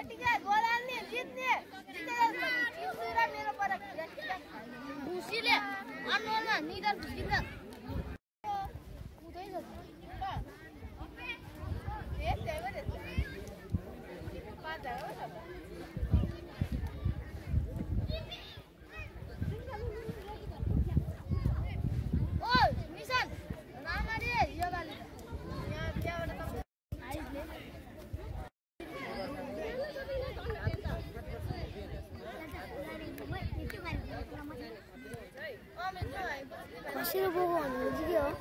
거실을 보고 움직여.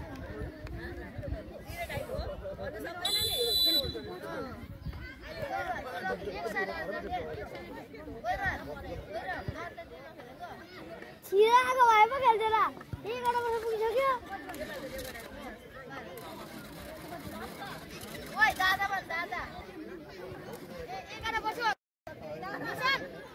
지나가 말고 결제라. 이거 너무 보기 저기요. 오이 나다만 나다. 이거나 보셔. 미선.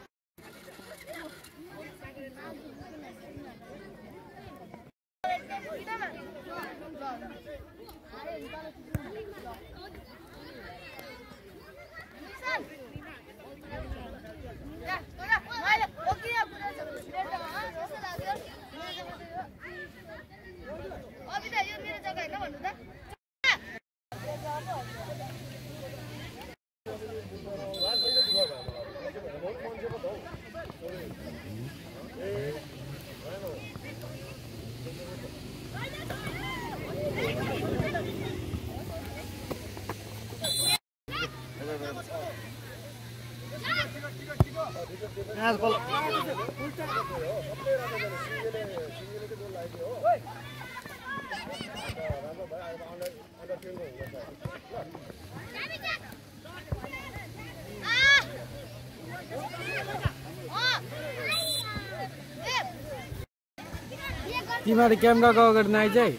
तिमीहरु क्यामेराको अगाडि नआइज है।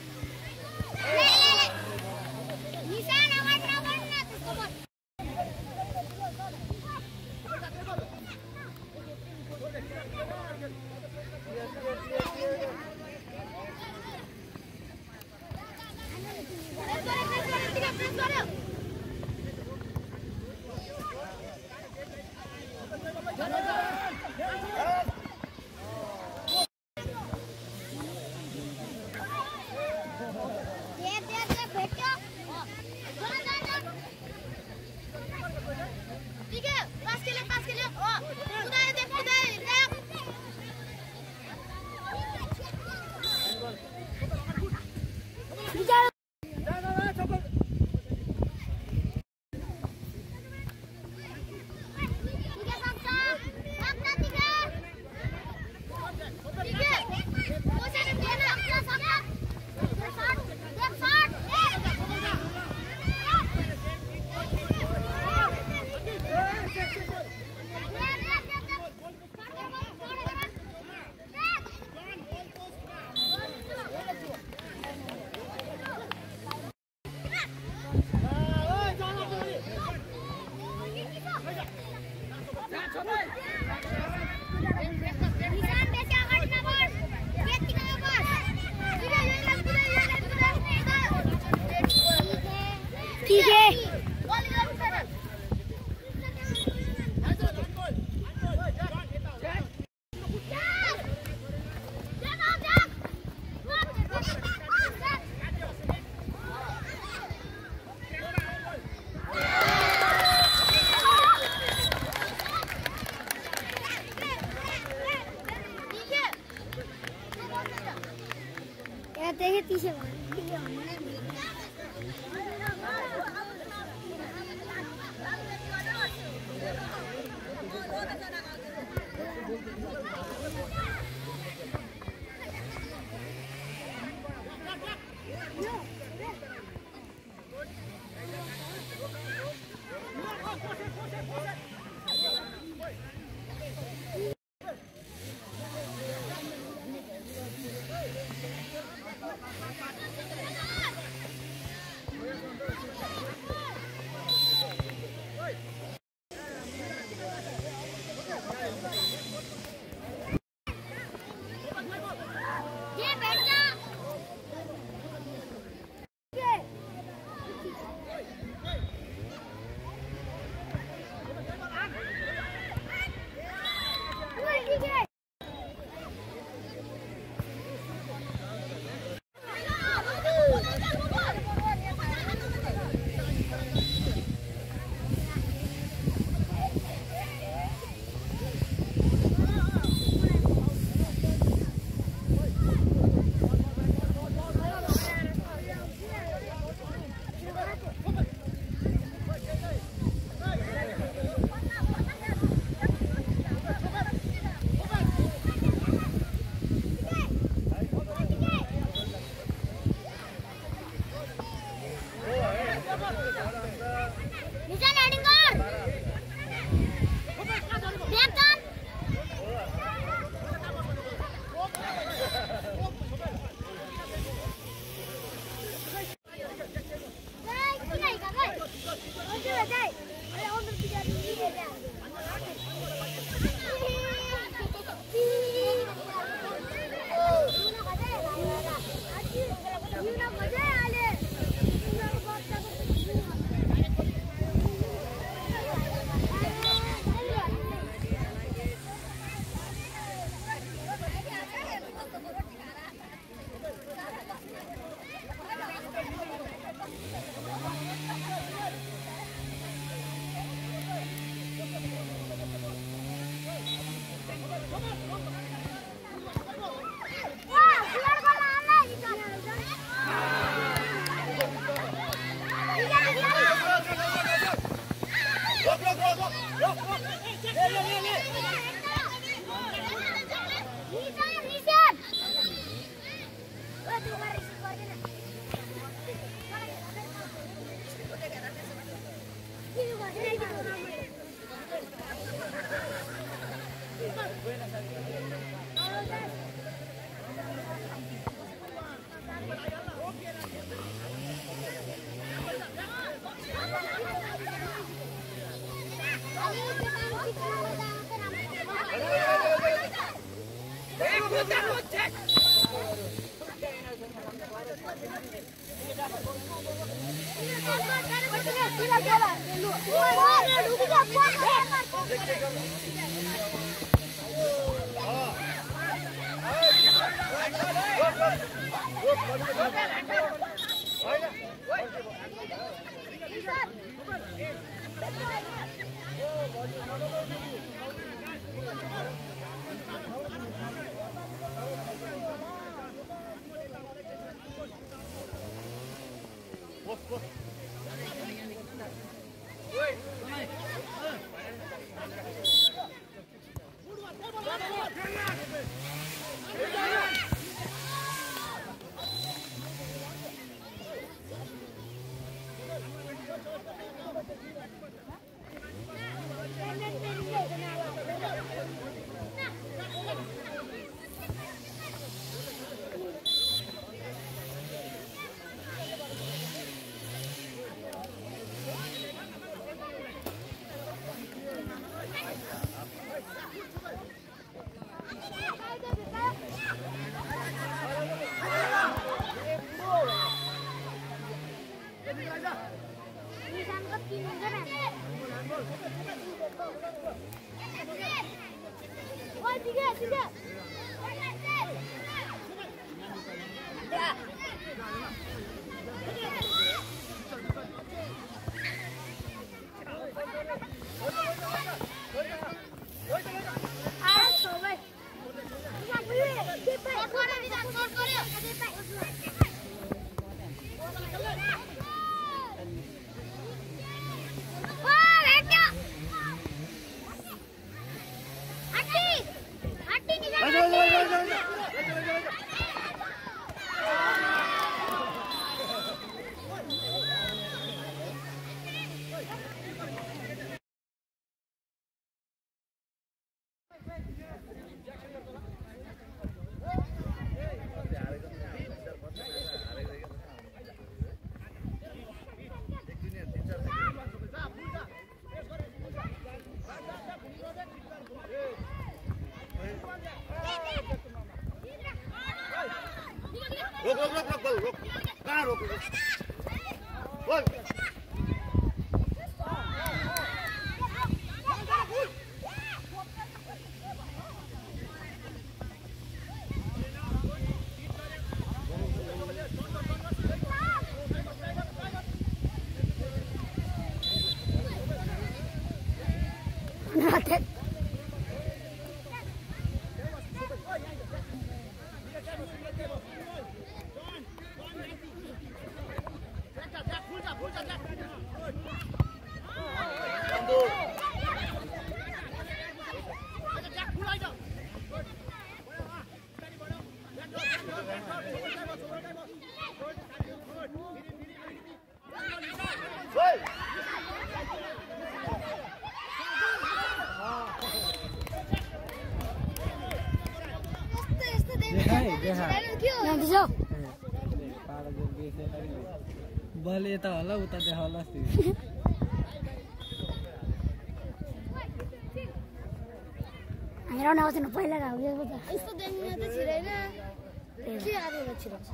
निशान हेडिङ गर ब्याक टर्न बल यता होला उता देखाउला जस्तै हाम्रो आउँछ न पहिला गाउँ यस्तो देख्नु त छिराइन के आएर छिराउँछ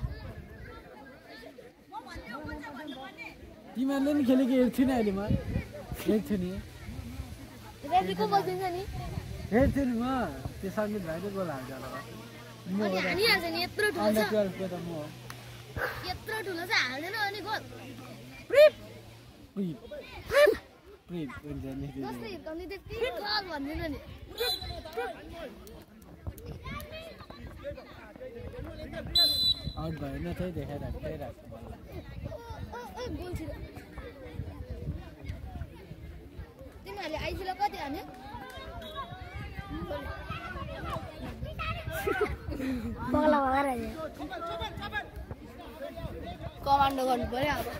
तिमीहरूले नि खेलेको हेर्थ्यो नि अहिले म हेर्थ्यो नि रेफ्रीको बसिन्छ नि हेर्थ्यो नि म त्यो सङ्गीत भाइले गोल हाल्छ होला अनि हानिहाल्छ नि यत्रो ठुलो छ 12 को त म हो यत्रो ठुलो छ हाल्दैन अनि गोल प्रिप हुन्छ नि जस्तै हिर्काउने त्यति गोल भन्दैन नि आउट भयो न त्यही देखाइरहेको गोल छिरो तिमीहरूले आइजिलो कति हान्यो पगला भएर कमान्डो गर्नु पर्यो अब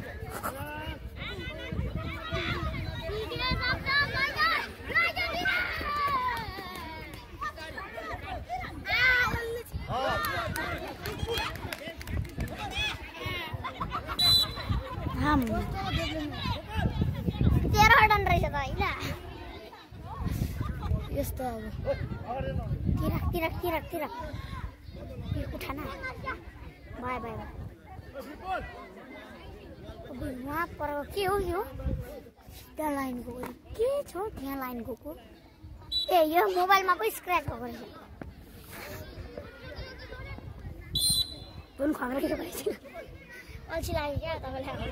हम 13 रन रहेछ त हैन यस्तो अब तिरक उठाना बाय बाय अब वहाँ पर के हो यो त्यहाँ लाइन गएको के छ त्यहाँ लाइन गएको ए यो मोबाइलमा पो स्क्रैच भएको रहेछ कुन खबर के भएछ अल्छी लाग्यो क्या तपाईलाई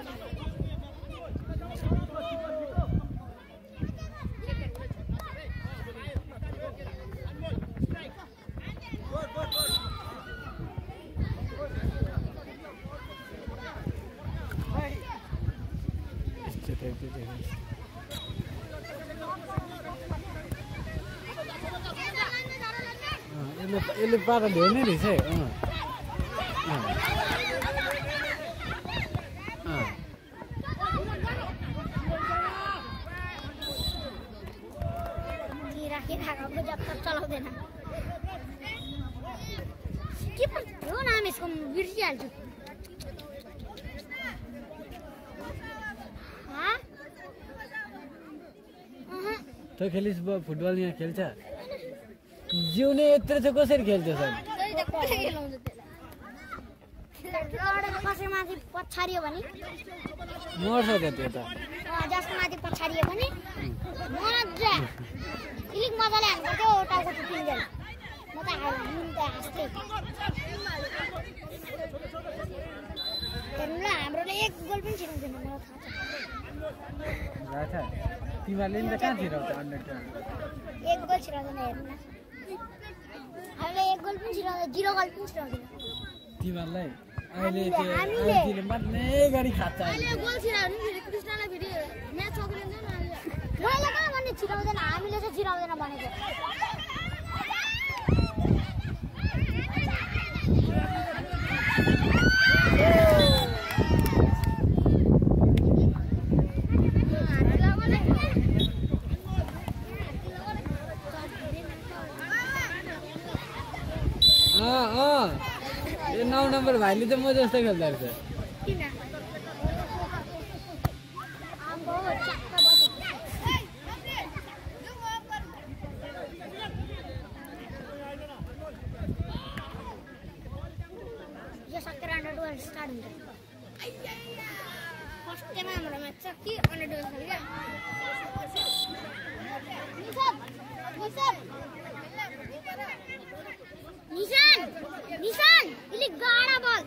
यसले पारा ढेर्ने रहेछ है चलाउँदैन के पो नाम यसको बिर्सिहाल्छु त खेलिस फुटबल यहाँ खेल्छ जिउने यत्रो चाहिँ कसरी खेल्छ सर कसै माथि पछाडियो भने मर्छ क्या त्यो त जसको माथि पछाडियो भने मजा इलिक मजाले हाल्नु पर्थ्यो टाउको टुटिँदैन म त हाँस्थे हेर्नु ल हाम्रोले एक गोल पनि छिराउँदैन मलाई थाहा छ तिमीहरूले नि त कहाँ छिराउँछ अन्डर एक गोल छिराउँदैन हेर्नु न हामीले एक गोल पनि छिराउँदैन 0 गोल पनि छिराउँदैन तिमीहरूलाई अहिले त्यो मात्रै गरी खान्छ अहिले गोल छिरायो भने फेरि कृष्णलाई फेरि म्याच सकिन्छ नि मैले कहाँ भन्ने छिराउँदैन हामीले चाहिँ छिराउँदैन भनेको यो 9 नम्बर भाइले त म जस्तो खेल्दो रहेछ यो सकेर अन्डर स्टार्ट हुन्छ फर्स्ट टाइम हाम्रो म्याच छ कि अन्डर खेल्छ निशान इलिक गाडा बल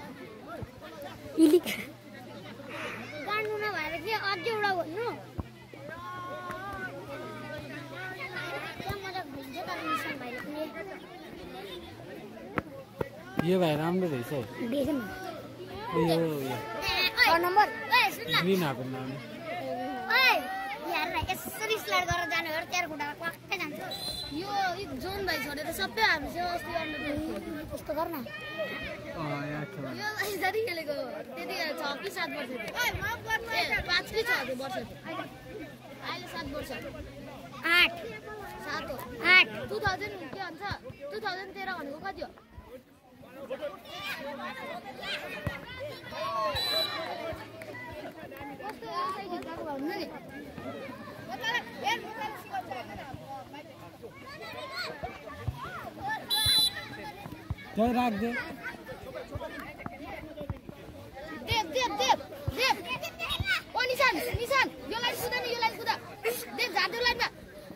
इलिक गाड्नु नभएर के अझै एउटा भन्नु क्या मजा भन्छ तर निशान भाइले पनि यो भाइ राम्रो रहेछ है देख्नु यो 6 नम्बर ग्रिन हापेन आउने ओइ यार यसरी स्लाइड गरेर जाने हो तेरो खुट्टामा क्वाक्कै जान्छ यो जोन भाइ छोडेर सबै हामी चाहिँ अस्ति त्यस्तो गर्न यो भाइ जति खेलेको त्यति 6 कि 7 वर्ष थियो 5 कि 6 वर्ष थियो अहिले 7 वर्ष 8 7 हो 8 2000 के भन्छ 2013 भनेको कति हो त्यही राख दे ओ निशान निशान यो लाइन कुदा नि यो लाइन कुदा दे जादु लाइनमा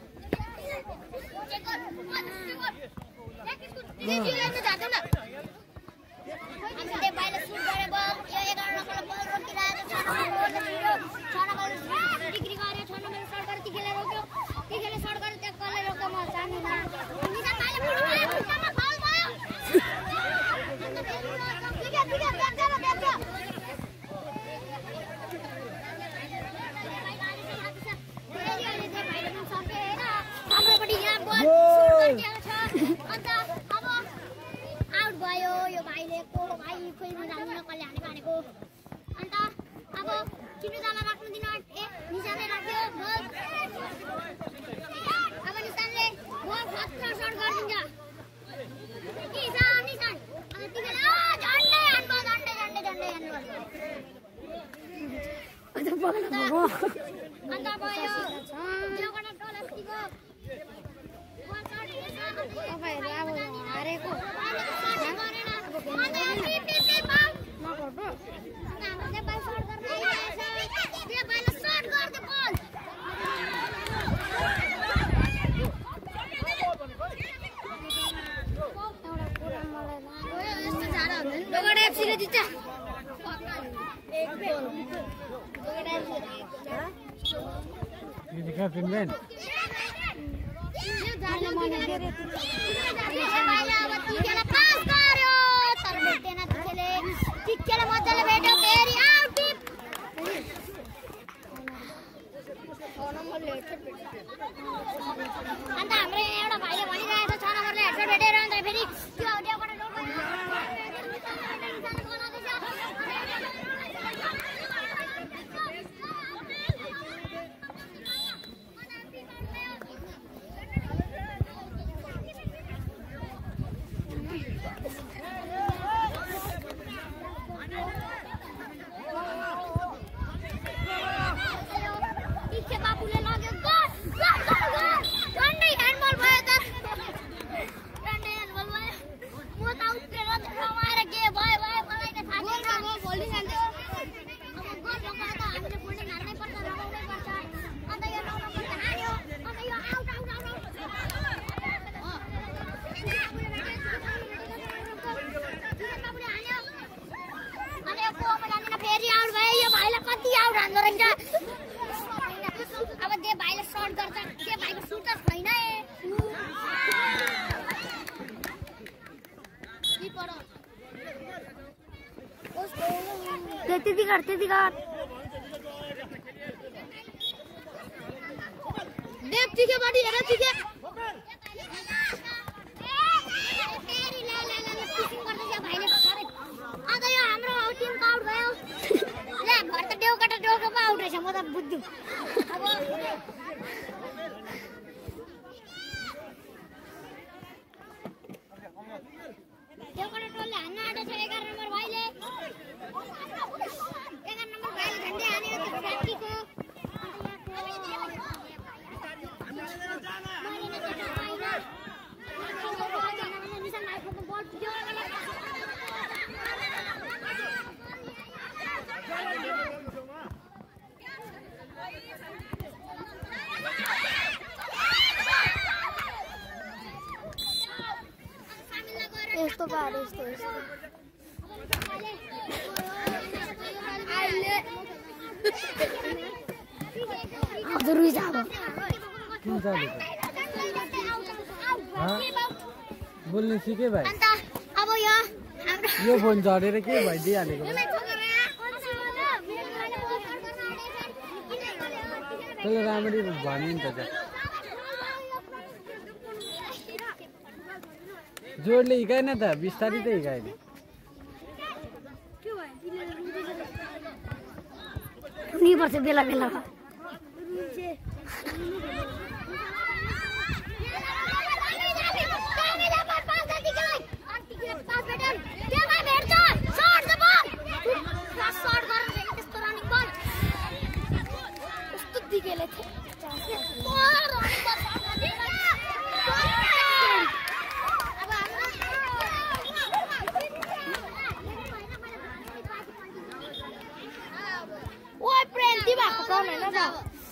दे यो लाइनमा जादु न हामीले बाहिर सुट गरे बल यो 11 नम्बर बल रोकिरहेको छ 6 नम्बर डिग्री गरे 6 नम्बर सर्ट गरे तिखेले रोक्यो तिखेले सर्ट गरे त्यो कसले रोक्यो म जान्दिन निशान बाहिर पुग्यो खुट्टामा फाउल भयो दिगा दिगा देख्छ हाम्रोपट्टि यहाँ बल सुट गरिदिएको छ अन्त अब आउट भयो यो भाइले को भाइ खोइ म जान्दिन कसले हानेको अन्त अब चिनुदालाई राख्नु दिन ए निशानले राख्यो बल अब निशानले बल खतरा सर्ट गरिदिन्छ निशान निशान अब तिमीले झन्डै हान्नु झन्डै अन्त भयो योबाट टोलस्तीको तपाईहरु अब हारेको ये कैप्टन मैन अन्त हाम्रो एउटा भाइले भनिरहेको छ 6 नम्बरले हेडसट भेटेर अन्त फेरि त्यो अडियोबाट अब दे भाइले सर्ट गर्छ के भाइको सुट त छैन त्यति कर देव तिखे बाटी हेर तिखे फेरि ले पिसिङ गर्दैछ भाइले सारै अन्त यो हाम्रो टिम आउट भयो ले भर त डेउको आउट रहेछ म त बुझ्छु अब डेउकटा टोलले हान्न आँटेछ 11 नम्बर भाइले 11 नम्बर भाइले झन्डै हानेको त्यो फ्याक्टीको यस्तो बारे यस्तो हजुर जाब किन जाबे बोल्न सिके भाइ अन्त अब यो फोन झरेर के भइदिहालेको त्यसले राम्ररी भन्यो नि त जोडले हिकाएन त बिस्तारै त हिकाएन नि पर्छ बेला बेलामा यति खेले थियो ओ प्रेन्ती भएको कौन हैन त